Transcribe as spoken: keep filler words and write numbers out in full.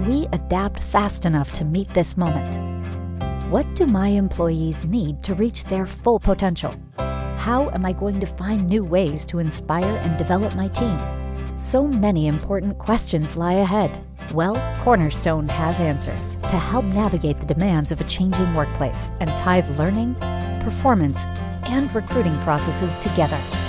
we adapt fast enough to meet this moment? What do my employees need to reach their full potential? How am I going to find new ways to inspire and develop my team? So many important questions lie ahead. Well, Cornerstone has answers to help navigate the demands of a changing workplace and tie learning, performance, and recruiting processes together.